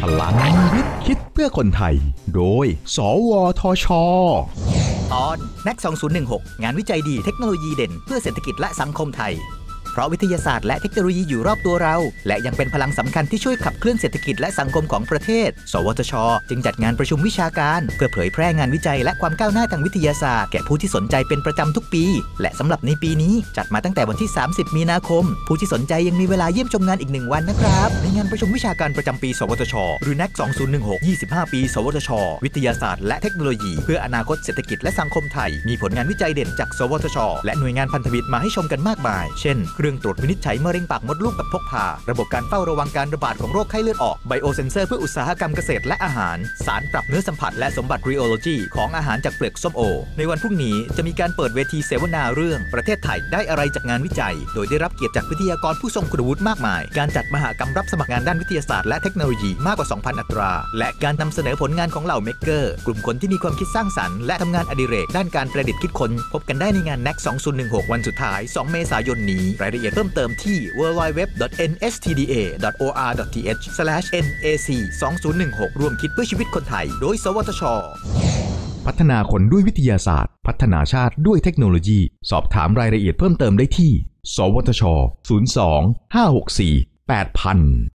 พลังวิทย์คิดเพื่อคนไทยโดยสวทช. ตอน NAC 2016 งานวิจัยดีเทคโนโลยีเด่นเพื่อเศรษฐกิจและสังคมไทยเพราะวิทยาศาสตร์และเทคโนโลยีอยู่รอบตัวเราและยังเป็นพลังสำคัญที่ช่วยขับเคลื่อนเศรษฐกิจและสังคมของประเทศสวทช.จึงจัดงานประชุมวิชาการเพื่อเผยแพร่งานวิจัยและความก้าวหน้าทางวิทยาศาสตร์แก่ผู้ที่สนใจเป็นประจำทุกปีและสำหรับในปีนี้จัดมาตั้งแต่วันที่30มีนาคมผู้ที่สนใจยังมีเวลาเยี่ยมชมงานอีก1วันนะครับในงานประชุมวิชาการประจำปีสวทช.หรือ NAC 2016 25 ปีสวทช.วิทยาศาสตร์และเทคโนโลยีเพื่ออนาคตเศรษฐกิจและสังคมไทยมีผลงานวิจัยเด่นจากสวทช.และหน่วยงานพันธมิตรมาให้ชมกันมากมายเช่นเครื่องตรวจวินิจฉัยมะเร็งปากมดลูกแบบพกพาระบบการเฝ้าระวังการระบาดของโรคไข้เลือดออกไบโอเซนเซอร์เพื่ออุตสาหกรรมเกษตรและอาหารสารปรับเนื้อสัมผัสและสมบัติรีโอโลจีของอาหารจากเปลือกส้มโอในวันพรุ่งนี้จะมีการเปิดเวทีเสวนาเรื่องประเทศไทยได้อะไรจากงานวิจัยโดยได้รับเกียรติจากวิทยากรผู้ทรงคุณวุฒิมากมายการจัดมหกรรมรับสมัครงานด้านวิทยาศาสตร์และเทคโนโลยีมากกว่า 2,000 อัตราและการนำเสนอผลงานของเหล่าเมกเกอร์กลุ่มคนที่มีความคิดสร้างสรรค์และทำงานอดิเรกด้านการประดิษฐ์คิดค้นพบกันได้ในงาน NAC 2016 วันสุดท้าย 2 เมษายนนี้รายละเอียดเพิ่มเติมที่ www.nstda.or.th/nac2016 ร่วมคิดเพื่อชีวิตคนไทยโดยสวทช. พัฒนาคนด้วยวิทยาศาสตร์พัฒนาชาติด้วยเทคโนโลยีสอบถามรายละเอียดเพิ่มเติมได้ที่สวทช. 02 564 8000